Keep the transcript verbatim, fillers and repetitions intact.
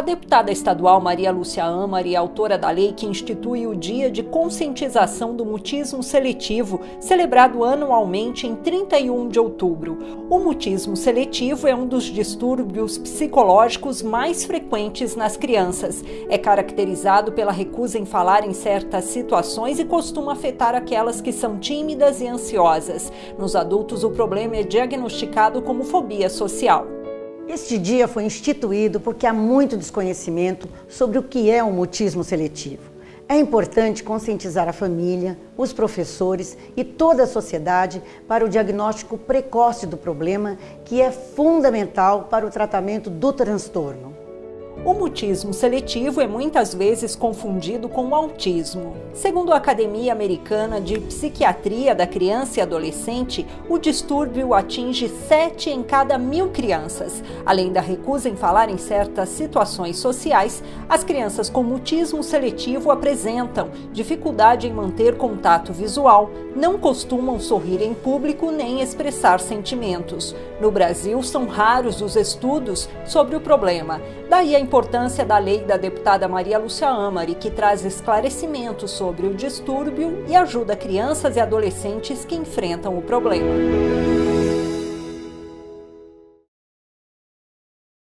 deputada estadual Maria Lúcia Amari é autora da lei que institui o Dia de Conscientização do Mutismo Seletivo, celebrado anualmente em trinta e um de outubro. O mutismo seletivo é um dos distúrbios psicológicos mais frequentes nas crianças. É caracterizado pela recusa em falar em certas situações e costuma afetar aquelas que são tímidas e ansiosas. Nos adultos, o problema é diagnosticado como fobia social. Este dia foi instituído porque há muito desconhecimento sobre o que é o mutismo seletivo. É importante conscientizar a família, os professores e toda a sociedade para o diagnóstico precoce do problema, que é fundamental para o tratamento do transtorno. O mutismo seletivo é muitas vezes confundido com o autismo. Segundo a Academia Americana de Psiquiatria da Criança e Adolescente, o distúrbio atinge sete em cada mil crianças. Além da recusa em falar em certas situações sociais, as crianças com mutismo seletivo apresentam dificuldade em manter contato visual, não costumam sorrir em público nem expressar sentimentos. No Brasil, são raros os estudos sobre o problema. Daí a importância da lei da deputada Maria Lúcia Amari, que traz esclarecimentos sobre o distúrbio e ajuda crianças e adolescentes que enfrentam o problema.